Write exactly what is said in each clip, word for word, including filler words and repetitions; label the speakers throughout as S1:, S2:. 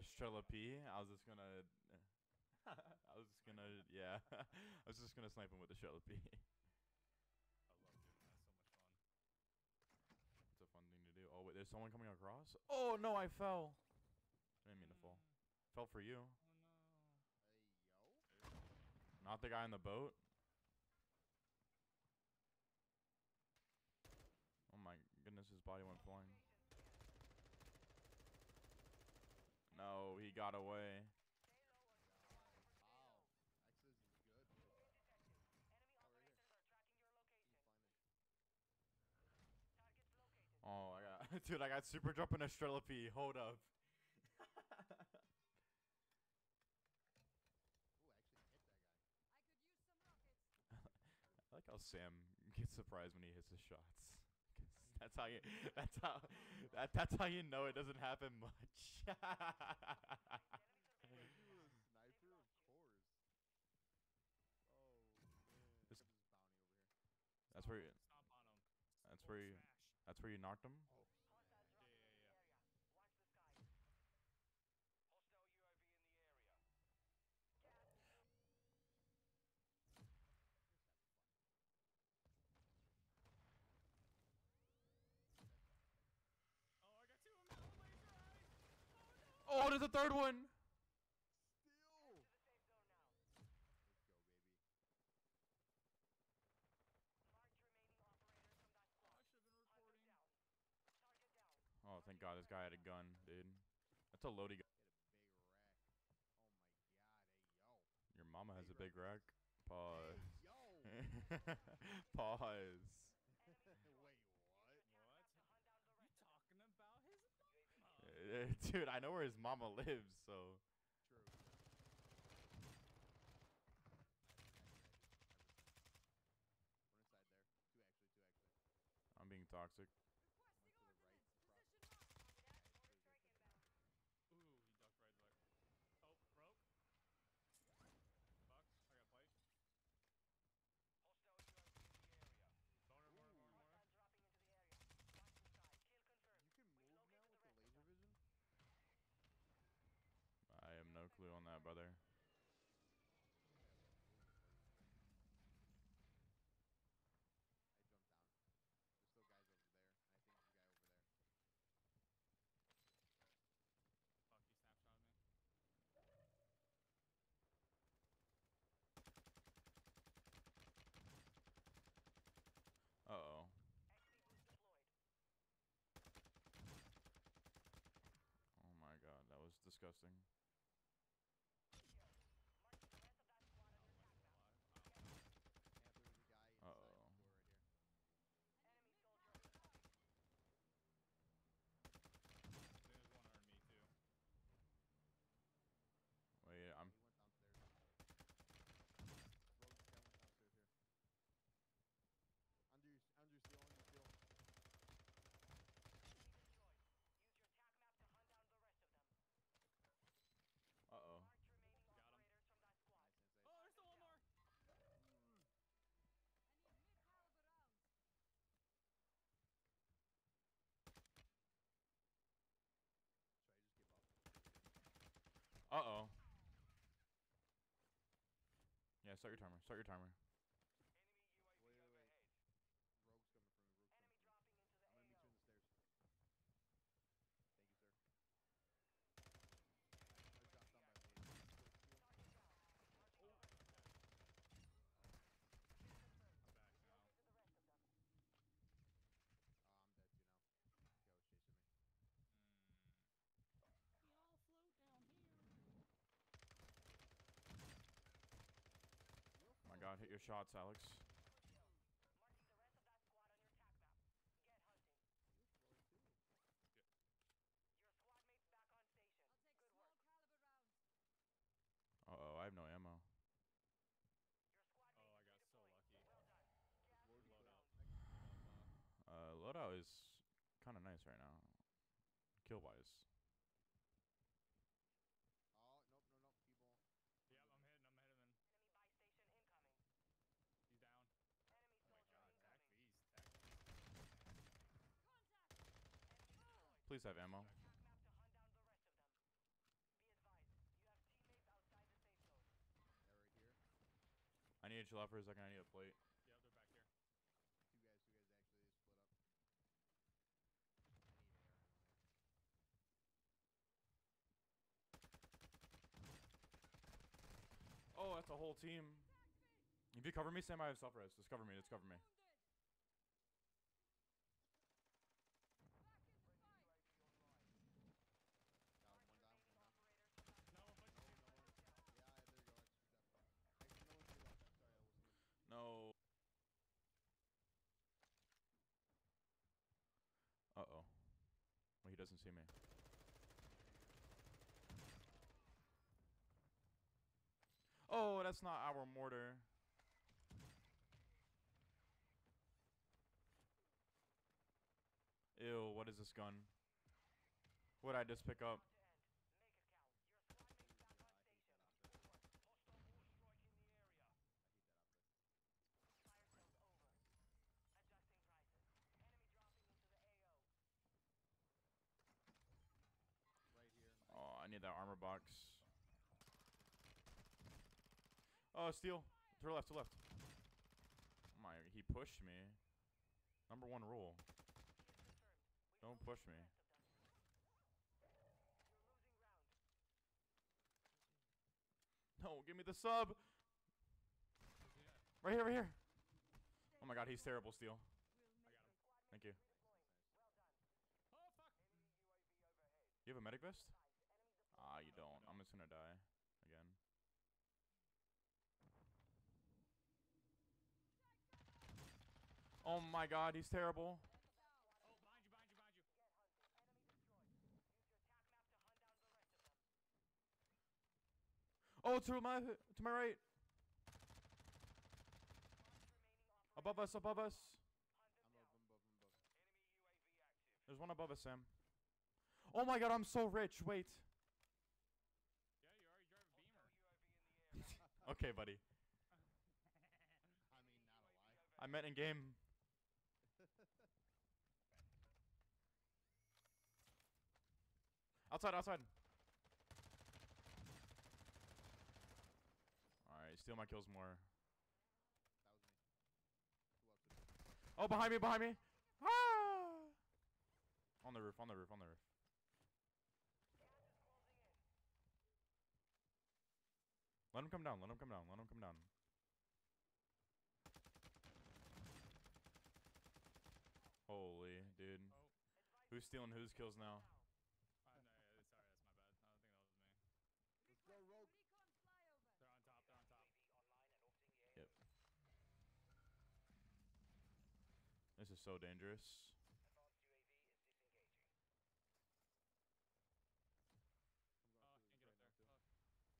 S1: Strela P. I was just gonna. I was just gonna. Yeah. I was just gonna snipe him with the Strela P.
S2: I love doing that. So much fun.
S1: It's a fun thing to do. Oh wait, there's someone coming across. Oh no, I fell. I didn't mean to fall. Fell for you.
S2: Oh no.
S3: Hey, yo.
S1: Not the guy in the boat. Oh my goodness, his body went flying. No, he got away.
S3: Wow. Access is good. Oh, right here. Can you find it?
S1: Oh, I got, dude, I got super jump in a Strela P. Hold up.
S3: Ooh, actually hit that guy.
S4: I could use some rockets.
S1: I like how Sam gets surprised when he hits his shots. 'Cause that's how you. That's how. That, that's how you know it doesn't happen much.
S3: Are you a sniper? Of course. Oh man.
S1: This-
S3: This bounty over here.
S1: That's where. You,
S2: Stomp on him.
S1: that's
S2: Or
S1: where you.
S2: smash.
S1: That's where you knocked him.
S3: Oh.
S2: Yeah, yeah, yeah.
S5: Hostile U A V in the area.
S3: Just having fun.
S2: Oh, I got two of them. Oh, laser eyes. Oh no.
S1: Oh, there's a third one.
S3: Still.
S5: To the safe zone now.
S3: Let's go, baby.
S5: Marked remaining operators from that
S2: Oh, I
S5: squad.
S2: should have been
S5: Hunter
S2: recording.
S5: down. Target down.
S1: Oh, thank God this guy had a gun, dude. That's a loading gun.
S3: Hit a big rack. Oh my god. Hey, yo.
S1: Your mama has a
S3: Big
S1: big rack. Pause.
S3: Hey, yo.
S1: Pause.
S3: Wait, what?
S2: What? You talking about his mama?
S1: Uh, Dude, I know where his mama lives, so.
S3: True. One inside there. Two actually, two actually.
S1: I'm being toxic.
S4: Requesting
S3: One to the right,
S4: ordnance.
S3: across.
S4: Position marked.
S2: Ooh, he ducked right there. Oh, broke. Fuck. I got plate.
S5: Hostile U A V in the area.
S2: Boner, boner, boner, boner.
S5: Hostile dropping into the area. Watch the sky. Kill confirmed.
S3: You can
S5: We've
S3: move now
S5: located
S3: with
S5: the
S3: the
S5: rest of
S3: laser
S5: them.
S3: vision?
S1: I have no clue on that, brother.
S3: I jumped down. There's still guys over there. I think there's a guy over there.
S2: Fuck, he snapshot me.
S1: Uh oh.
S5: X P boost deployed.
S1: Oh my God, that was disgusting.
S5: Mark the rest of that squad on your attack map.
S2: Alive.
S3: Yeah, there was a guy inside
S1: Uh-oh.
S3: the door right here.
S5: Enemy soldier incoming.
S2: I think there's one on me too.
S1: Wait, I'm.
S3: He went downstairs. Rogue guy went downstairs here. Under your, under your steel, under your steel.
S5: Enemy destroyed. Use your attack map to hunt down the rest of them.
S1: Uh oh.
S5: Marked remaining
S2: Got him.
S5: operators from that squad.
S3: Nice, Sensei.
S2: Oh, there's still one more.
S4: I need mid-caliber rounds.
S3: Should I just give up?
S1: Uh oh. Yeah, start your timer. Start your timer.
S5: Enemy U A V
S3: Wait, wait, wait.
S5: overhead.
S3: Rogue's coming for me. Rogue's coming
S5: Enemy
S3: for me.
S5: dropping into the
S3: I'm gonna meet you
S5: A O.
S3: in the stairs. Thank you, sir. I dropped down by me.
S5: Target down. Marking the rest of them.
S2: I'm back now.
S5: Located the rest of them.
S3: Oh, I'm dead too now. This guy was chasing me.
S2: Mm. Y'all float down here.
S1: Oh my God, hit your shots, Alex.
S5: Good kill. Marking the rest of that squad on your attack map. Get hunting.
S3: You floor too.
S5: Your squad mates back on station.
S4: I'll take
S5: Good
S4: small
S5: work.
S4: caliber rounds.
S1: Uh oh, I have no ammo.
S5: Your squad
S2: Oh,
S5: mates
S2: I got so
S5: redeploying.
S2: lucky.
S5: Well done. Gas
S3: Lord,
S5: is
S2: Load
S5: inbound.
S2: up.
S1: Uh, loadout is kind of nice right now. Kill wise.
S3: Oh, nope, no, nope. People.
S2: Yep, I'm hitting. I'm hitting him.
S5: Enemy buy station incoming.
S2: He's down.
S5: Enemy
S2: Oh my
S5: soldier
S2: God, Tac
S5: incoming.
S2: beast. Tac beast.
S4: Contact.
S5: Enemy destroyed.
S1: Please have ammo.
S5: Attack map to hunt down the rest of them. Be
S1: you to chill out for a second? I need a plate.
S2: Yeah, they're back here.
S3: Two guys, two guys actually split up. I need air ammo.
S1: Oh, that's a whole team. If you cover me, Sam, I have self res. Just cover me. Just cover me.
S3: Down, one down, one down.
S2: No one pushing
S3: No,
S2: you.
S3: no one. Yeah, there you go. I shoot that. Actually, no one shoot that. I'm sorry, I will see him.
S1: No. Uh oh. Well, he doesn't see me. Oh, that's not our mortar. Ew, what is this gun? What'd I just pick up?
S5: To end. Make it count. Your squad mates back on
S3: I hate
S5: station.
S3: that optic.
S5: Over. Hostile war strike in the area.
S3: I hate that optic.
S5: Fire sales over. Adjusting prices. Enemy dropping into the A O.
S3: Right here.
S1: Oh, I need that armor box. Oh, steel. To the left, to the left. Oh my, he pushed me. Number one rule.
S5: Key is confirmed. We
S1: Don't
S5: don't
S1: push
S5: need the
S1: me.
S5: rest of them. You're losing ground.
S1: No, give me the sub.
S2: Where's he at?
S1: Right here, right here. Oh my god, he's terrible, Steel.
S2: I got him.
S5: Squad
S1: Thank
S5: mates
S1: you.
S5: redeploying. Well done.
S2: Oh, fuck.
S5: Enemy U A V overhead.
S1: You have a medic vest?
S5: Guys, enemy deploying.
S1: Ah, you
S2: No, I
S1: don't. I'm
S2: don't.
S1: just gonna die again. Oh my god, he's terrible.
S2: Oh, behind you, behind you, behind you.
S5: Get hunting. Enemy destroyed. Use your tac map to hunt down the rest of them.
S1: Oh, to my to my right.
S5: Last remaining operator.
S1: Above us, above us.
S5: Hunt them
S3: I'm
S5: down.
S3: above, I'm above, I'm above.
S5: Enemy U A V active.
S1: There's one above us, Sam. Oh my god, I'm so rich. Wait.
S2: Yeah, you already drive a Beamer.
S5: Hostile U A V in the area.
S1: Okay, buddy.
S3: I mean, not a lie.
S1: I met in game. Outside, outside. Alright, steal my kills more.
S3: That was me. Two up, two down.
S1: Oh, behind me, behind me. Ah! On the roof, on the roof, on the roof.
S5: Gas is closing in.
S1: Let him come down, let him come down, let him come down. Holy, dude.
S2: Oh.
S5: Advise
S1: Who's stealing whose kills now?
S5: now.
S2: Uh, no, yeah, sorry, that's my bad. I don't think that was me.
S3: Let's go, Rogue.
S4: Recon flyover.
S2: They're on top, they're on top.
S5: U A V online and orbiting the A O.
S1: Yep. This is so dangerous.
S5: Advanced U A V is disengaging.
S3: I'm
S2: Oh,
S3: going
S2: can't
S3: through
S2: get
S3: this
S2: up
S3: right
S2: there.
S3: now, too.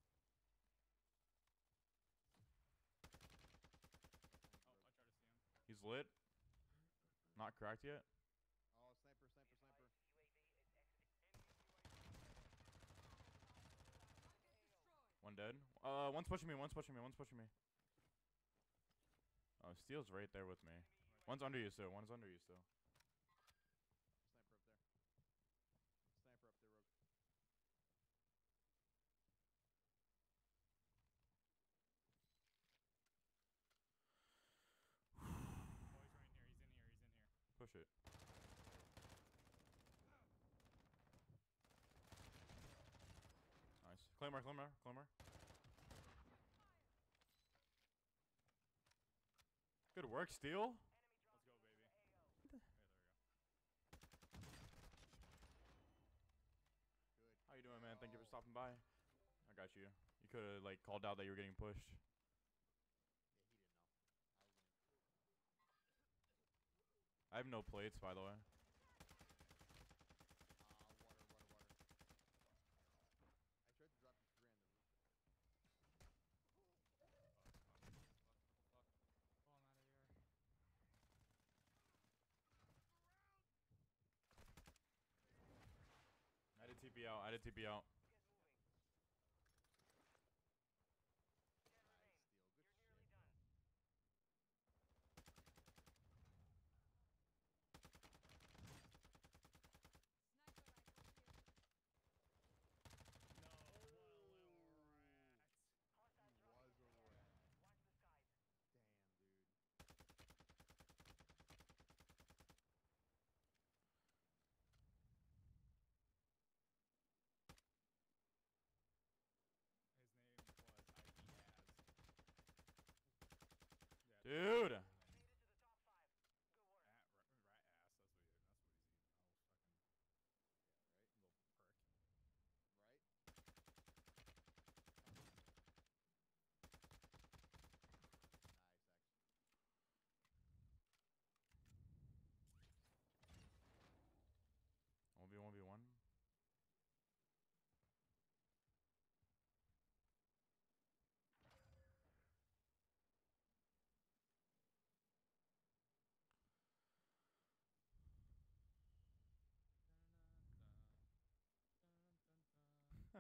S2: Fuck. Oh, I tried to see him.
S1: He's lit. Not cracked yet.
S3: Oh, sniper, sniper, sniper.
S5: U A V is exiting. Enemy U A V.
S4: Target destroyed.
S1: One dead. Uh, one's pushing me, one's pushing me, one's pushing me. Oh, Steel's right there with me. One's under you still, one's under you still.
S3: Sniper up there. Sniper up there, Rogue.
S2: Oh, he's right in here, he's in here, he's in here.
S1: Push it. Nice. Claymore, Claymore, Claymore. Good work, Steel.
S5: Enemy
S2: Let's
S5: dropping
S2: go,
S5: into
S2: baby.
S5: the A O.
S2: Yeah, there we go.
S3: Good.
S1: How you doing, man? Thank you for
S3: Oh.
S1: stopping by. I got you. You could have like called out that you were getting pushed.
S3: Yeah, he didn't know. I was going.
S1: I have no plates, by the way.
S3: Ah, water, water, water. I tried to drop you three on the roof.
S2: Fuck, fuck, fuck, fuck, fuck. Oh, I'm out of here.
S1: I did T P out. I did T P out.
S5: Get moving. Ten
S3: Nice
S5: remain.
S3: steal. Good
S5: You're
S3: shit,
S5: nearly
S3: bro.
S5: done.
S4: Sniper rifle here.
S2: No, what a little rat.
S5: Hostile
S3: He
S5: dropping
S3: was
S5: into
S3: a
S5: the area.
S3: rat.
S5: Watch the skies.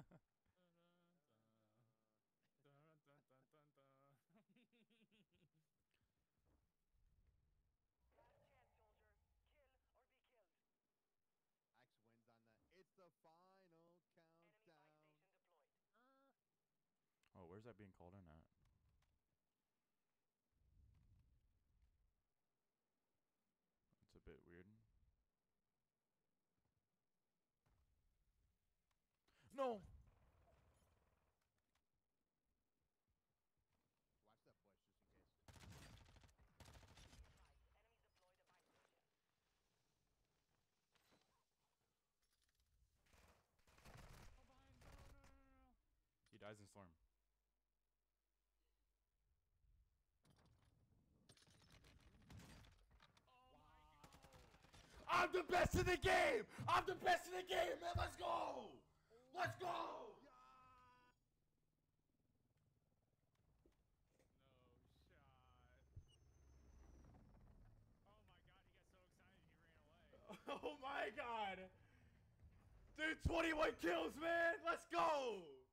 S2: Dun, dun, dun, dun, dun.
S5: Last chance, soldier. Kill or be killed.
S3: Axe wins on that. It's the final
S5: Enemy buy
S3: countdown.
S5: station deployed.
S1: Oh, where's that being called in at? It's a bit weird. No!
S3: Watch that push just in case.
S5: Be advised, enemies deployed a buy station.
S2: Oh, behind. No, no, no, no, no.
S1: He dies in storm.
S2: Oh my god.
S1: I'm the best in the game! I'm the best in the game, man! Let's go! Let's go!
S2: No shot. Oh my god, he got so excited he ran away.
S1: Oh my god! Dude, twenty-one kills, man! Let's go!